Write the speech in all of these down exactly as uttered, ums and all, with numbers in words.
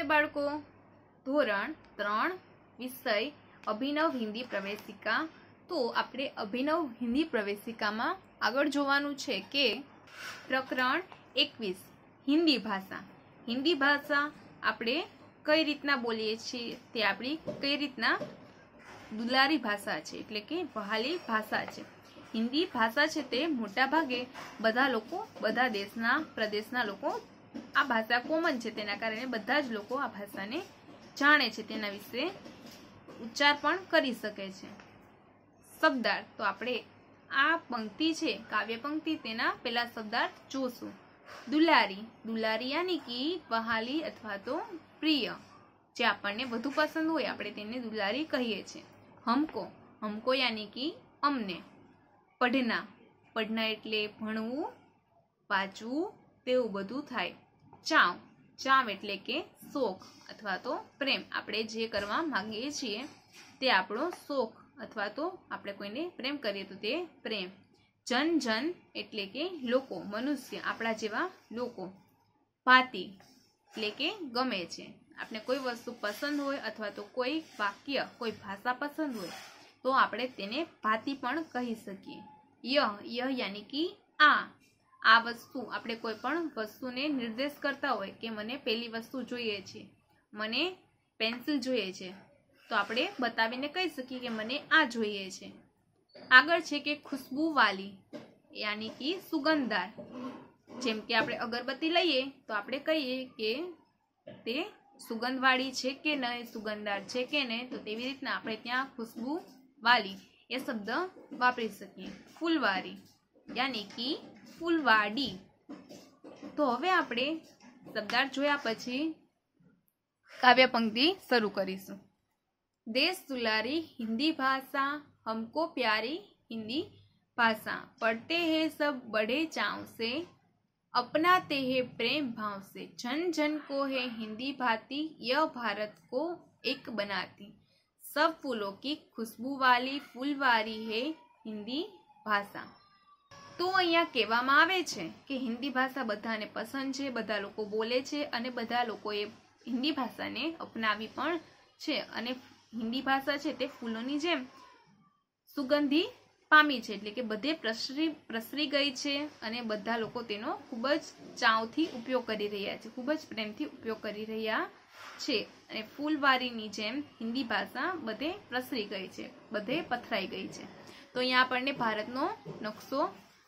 नमस्ते बाळको, धोरण त्रण विषय अभिनव हिंदी प्रवेशिका। तो आपणे अभिनव हिंदी प्रवेशिका में आगळ जोवानुं छे के प्रकरण एकवीस हिंदी भाषा। हिंदी भाषा आपणे कई रीतना बोलीए छीए ते आपणी कई रीतना दुलारी भाषा छे एटले के वहाली भाषा छे। हिंदी भाषा छे ते मोटा भागे बधा लोको बधा देशना प्रदेशना लोको आ भाषा कॉमन छे तेना कारणे बधा ज लोको आ भाषाने जाणे छे, तेना विषे उच्चार पण करी शके छे। शब्दार्थ तो आपणे आ पंक्ति छे काव्य पंक्ति तेना पेला शब्दार्थ जोशुं। दुलारी, दुलारी यानी कि वहाली अथवा तो प्रिय, जे आपणे वधु पसंद होय आपणे तेने दुलारी कहीए छे। हमको, हमको यानी कि अमने। पढ़ना, पढ़ना एटले भणवुं वांचवुं तेवुं बधुं थाय। चाव, चाव एटले के शोख अथवा तो प्रेम, आपणे जे करवा मांगीए छीए ते आपणो शोख अथवा तो आपणे कोईने प्रेम करीए तो ते प्रेम। जन, जन एटले के लोको, मनुष्य, आपणा जेवा लोको। भाती एटले के गमे छे, आपणे कोई वस्तु पसंद होय अथवा तो कोई वाक्य कोई भाषा पसंद होय तो आपणे तेने भाती पण कही सकीए। यह, यह यानी कि आ, आ वस्तु आपणे कोई पण वस्तुने निर्देश करता होय के मने पेली वस्तु जोईए छे, मने पेन्सिल जोईए छे तो आपणे बतावीने कही सकीए के मने आ जोईए छे। आगळ छे के खुशबू वाली यानी कि सुगंधदार, जेम के आपणे अगरबत्ती लईए तो आपणे कहीए के ते सुगंधवाળી छे के नहीं, सुगंधदार छे के नहीं, तो तेवी रीतना आपणे त्यां खुशबू वाली ए शब्द वापरी सकीए। फूलवारी यानी कि फूलवाड़ी। तो हवे आपणे शब्दार्थ जोया पछी काव्य पंक्ति शुरू करीशुं। देश दुलारी हिंदी भाषा, हमको प्यारी हिंदी भाषा, पढ़ते हैं सब बड़े चाव से, अपनाते हैं प्रेम भाव से, जन जन को है हिंदी भाती, यह भारत को एक बनाती, सब फूलों की खुशबू वाली फूलवारी है हिंदी भाषा। तो अहींया कहेवामां आवे छे के हिंदी भाषा बधाने पसंद छे, बधा लोको बोले छे अने बधा लोकोए हिंदी भाषाने अपनावी पण छे अने हिंदी भाषा छे ते फूलोनी जेम सुगंधी पामी छे, एटले के बधे प्रसरी प्रसरी गई छे अने बधा लोको तेनो खूब ज चावथी उपयोग करी रह्या छे, खूब ज प्रेमथी उपयोग करी रह्या छे अने फूलवारीनी जेम हिंदी भाषा बधे प्रसरी गई छे, बधे पथराई गई छे। तो अहींया आपणने भारतनो नक्शो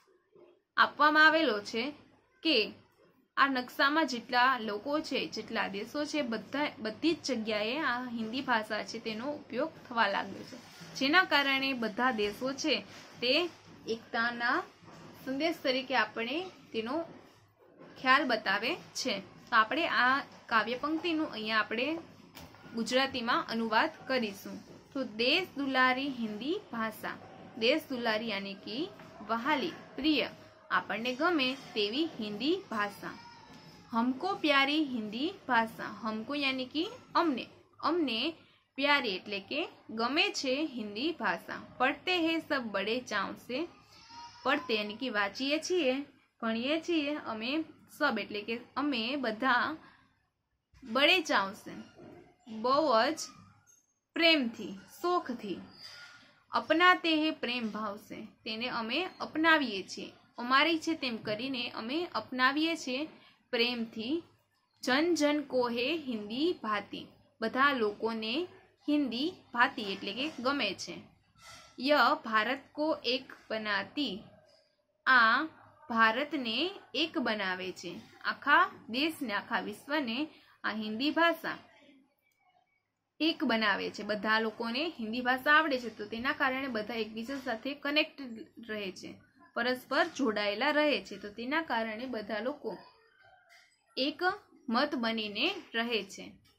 आपवामां आवेलो छे के आ नक्शामां जेटला लोको छे, जेटला देशो छे, बधा बधी ज जग्याए आ हिंदी भाषा छे तेनो उपयोग थवा लाग्यो छे, जेना कारणे बधा देशो छे ते एकताना संदेश तरीके आपणे तेनो ख्याल बतावे छे। तो आपणे आ काव्य पंक्तिनो अहींया आपणे गुजरातीमां अनुवाद करीशुं। तो देश दुलारी हिंदी भाषा, देश दुलारी यानी कि वहाली प्रिय आपणे गमे तेवी हिंदी भाषा। हमको प्यारी हिंदी भाषा, हमको यानी कि अमने, अमने प्यारी एटले के गमे छे हिंदी भाषा। पढ़ते हैं सब बड़े चाव से, पढ़ते यानी कि वांचीए छीए, भणीए छीए अमे, सब एटले के अमे बधा बड़े चाव से बहुज प्रेम थी शोख थी। अपनाते हैं प्रेम भाव से, तेने अमे अपनावीए छीए, अमारी छे तेम करीने अमे अपनावीए छीए प्रेम थी। जन जन को है हिंदी भाती, बधा लोकोने हिंदी भाती एटले के गमे छे। यह भारत को एक बनाती, आ भारत ने एक बनावे छे, आखा देश ने आखा विश्व ने आ हिंदी भाषा एक बनावे छे। बधा लोकोने हिंदी भाषा आवडे छे तो तेना कारणे बधा एकबीजा साथे कनेक्टेड रहे छे, परस्पर जोडायेला रहे छे, तो तेना कारणे बधा लोको एक मत बनीने रहे छे।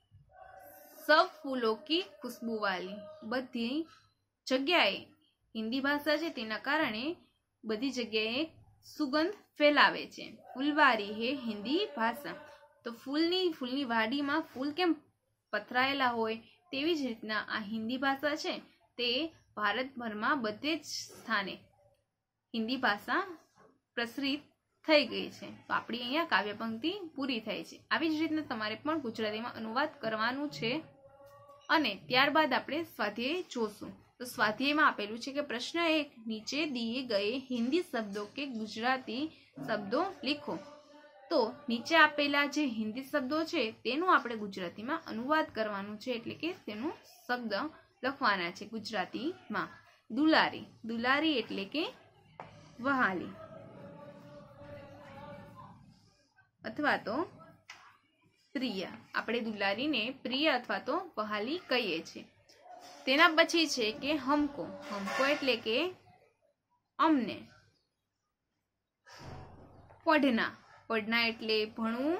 सब फूलों की खुशबू वाली, बधी जग्याए हिंदी भाषा छे तेना कारणे बधी जग्याए सुगंध फैलावे छे। फूलवारी है हिंदी भाषा, तो फूलनी फूलनी वाडीमां फूल केम पथरायेला होय तेवी ज रीतना आ हिंदी भाषा छे ते भारतभरमां बधे ज स्थाने हिंदी भाषा प्रसरित થઈ ગઈ છે। તો આપણી અહીંયા કાવ્ય પંક્તિ પૂરી થાય છે। આવી જ રીતના તમારે પણ ગુજરાતીમાં અનુવાદ કરવાનું છે અને ત્યારબાદ આપણે સ્વાધ્યાય જોશું। તો સ્વાધ્યાયમાં આપેલું છે કે પ્રશ્ન એક, નીચે दिए गए हिंदी शब्दों के गुजराती शब्दों लिखो। तो નીચે આપેલા જે હિન્દી શબ્દો છે તેનું આપણે ગુજરાતીમાં અનુવાદ કરવાનું છે, એટલે કે તેનો શબ્દ લખવાના છે ગુજરાતીમાં। દુલારી, દુલારી એટલે કે વહાલી અથવા તો પ્રિય। આપણે દુલારીને પ્રિય અથવા તો વહાલી કહીએ છીએ। તેના પછી છે કે હમકો, હમકો એટલે કે અમને। પઢના, પઢના એટલે ભણવું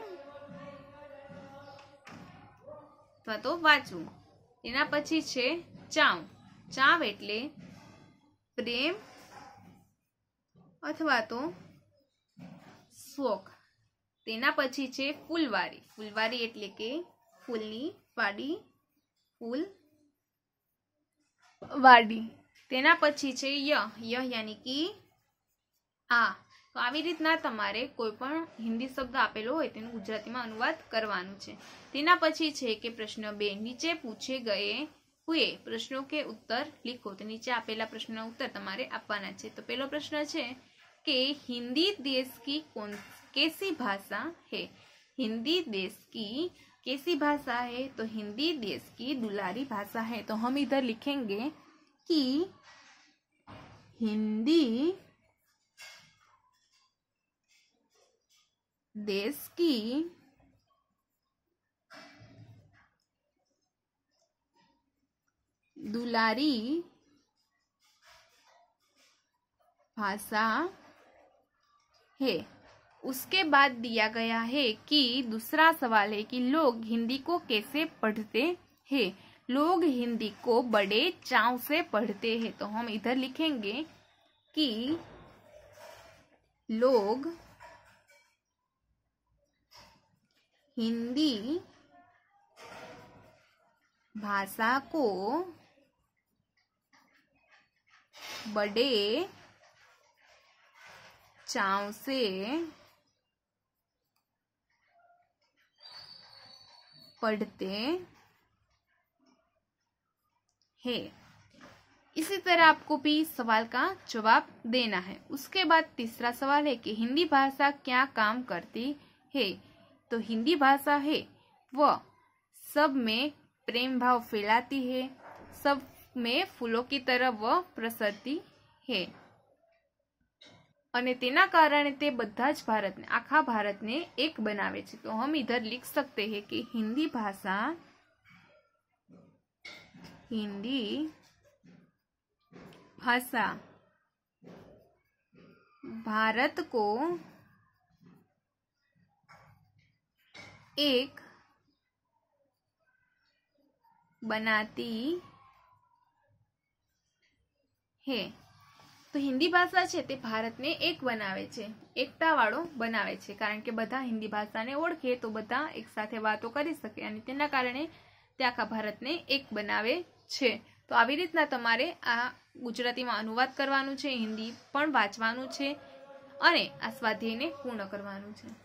અથવા તો વાંચવું। તેના પછી છે ચાવ, ચાવ એટલે પ્રેમ અથવા તો શોખ। તેના પછી છે ફૂલવારી, ફૂલવારી એટલે કે ફૂલની વાડી, ફૂલ વાડી। તેના પછી છે ય, ય યાની કે આ। તો આવી રીતના તમારે કોઈ પણ હિન્દી શબ્દ આપેલો હોય તેનું ગુજરાતીમાં અનુવાદ કરવાનું છે। તેના પછી છે કે પ્રશ્ન બે, નીચે પૂછે ગયે हुए प्रश्नों के उत्तर लिखो। तो नीचे आपेला प्रश्नों उत्तर તમારે આપવાના છે। तो पहलो प्रश्न है कि हिंदी देश की कौन कैसी भाषा है। हिंदी देश की कैसी भाषा है। तो हिंदी देश की दुलारी भाषा है। तो हम इधर लिखेंगे कि हिंदी देश की दुलारी भाषा है। उसके बाद दिया गया है कि दूसरा सवाल है कि लोग हिंदी को कैसे पढ़ते हैं। लोग हिंदी को बड़े चाव से पढ़ते हैं। तो हम इधर लिखेंगे कि लोग हिंदी भाषा को बड़े चाव से पढ़ते हैं। इसी तरह आपको भी सवाल का जवाब देना है। उसके बाद तीसरा सवाल है कि हिंदी भाषा क्या काम करती है। तो हिंदी भाषा है वह सब में प्रेम भाव फैलाती है, सब में फूलों की तरह वह प्रसरती है અને તેના કારણે તે બધા જ ભારતને આખા ભારતને એક બનાવે છે। तो हम इधर लिख सकते हैं कि हिंदी भाषा हिंदी भाषा भारत को एक बनाती है। तो हिंदी भाषा है ते भारत ने एक बनावे छे, एकता वाळो बनावे छे। कारण के बधा हिंदी भाषा ने ओळखे तो बधा एक साथे वातो करी सके अने तेना कारणे ते आखा भारत ने एक बनावे छे। तो आवी रीतना तमारे आ गुजरातीमां अनुवाद करवानुं छे, हिंदी पण वांचवानुं छे अने आ स्वाध्यायने पूर्ण करवानुं छे।